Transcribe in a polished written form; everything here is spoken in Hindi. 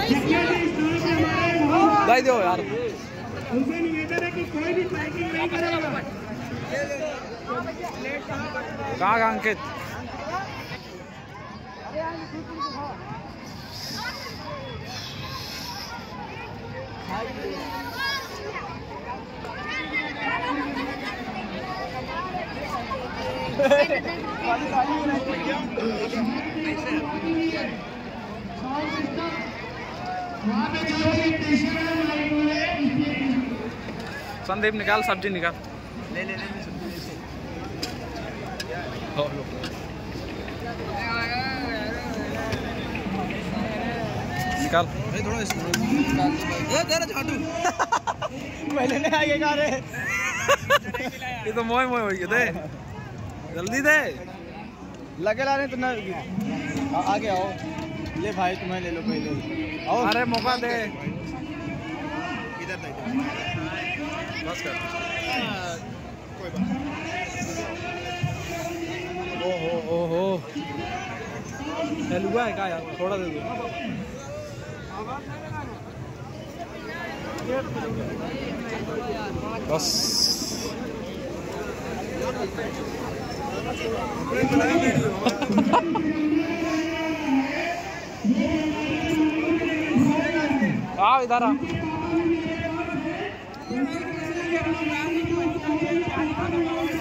भाई दो यार। उनसे निवेदन है कि कोई भी पैकिंग नहीं करेगा। कहाँ अंकित? संदीप निकाल, सब्जी निकाल। ले ले ले निकाल थोड़ा झाटू। मैंने नहीं आगे कहा रे। ये तो मोय मोय हो गए दे, जल्दी दे। लगे लाने तो ना आगे आओ। ले भाई तुम्हें ले लो पहले। आओ। अरे मौका दे। इधर दे बस कर। कोई बात। ओहो हलवा है क्या यार, थोड़ा दे दो। बस आओ इधर आ।